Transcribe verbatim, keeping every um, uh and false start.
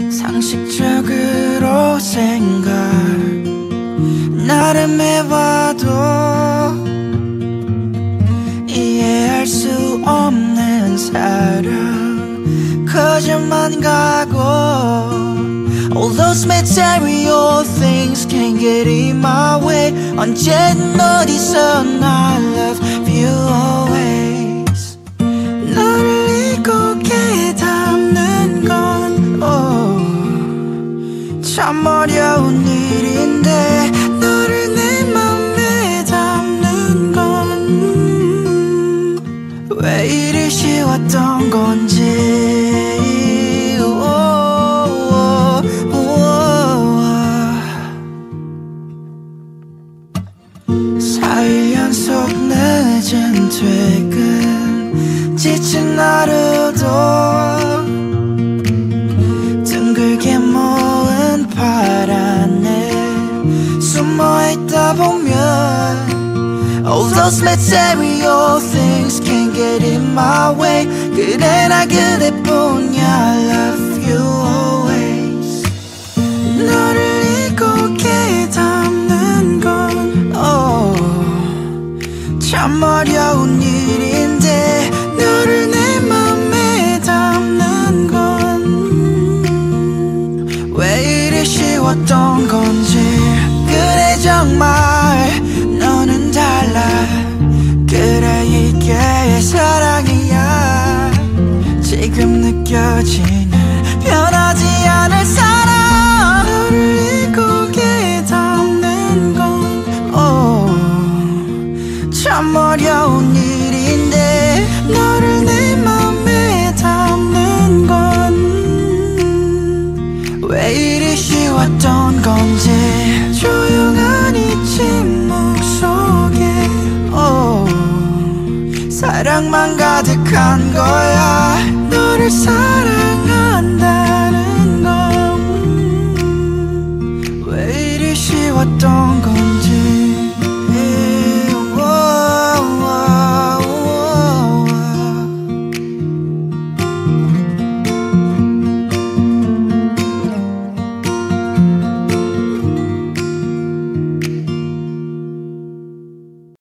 상식적으로 생각 나름 해봐도 이해할 수 없는 사람 거절만 가고 All those material things can't get in my way 언제든 어디서나 I love you always 너를 잊고 깨닫는 건 oh, 참 어려운 일인데 너를 내 맘에 담는 건 왜 이리 쉬웠던 건지 사흘 연속 늦은 퇴근 지친 하루도 둥글게 모은 팔 안에 숨어있다 보면 All those material things can't get in my way 그래 나 그대뿐이야 I love you always 너를 잊고 깨닫는 건 oh, 참 어려운 일인데 너를 내 맘에 담는 건 왜 이리 쉬웠던 건지 그래 정말 너는 달라 그래 이게 사랑이야 지금 느껴지는 변하지 않을 사랑 너를 잊고 깨닫는 건 oh, 참 어려운 일인데 너를 내 맘에 담는 건 왜 이리 쉬웠던 건지 조용한 이 침묵 속에 oh, 사랑만 가득한 거야 너를 사랑